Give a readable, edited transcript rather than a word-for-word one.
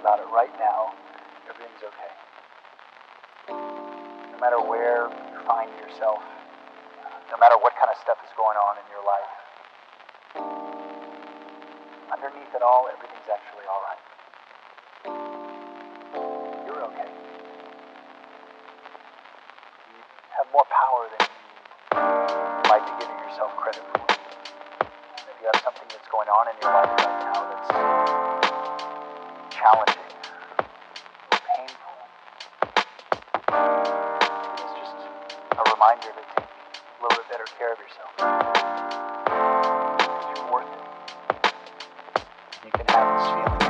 about it right now, everything's okay. No matter where you find yourself, no matter what kind of stuff is going on in your life, underneath it all, everything's actually all right. You're okay. You have more power than you might be giving yourself credit for. If you have something that's going on in your life right now that's challenging or painful, it's just a reminder to take a little bit better care of yourself. Because you're worth it. You can have this feeling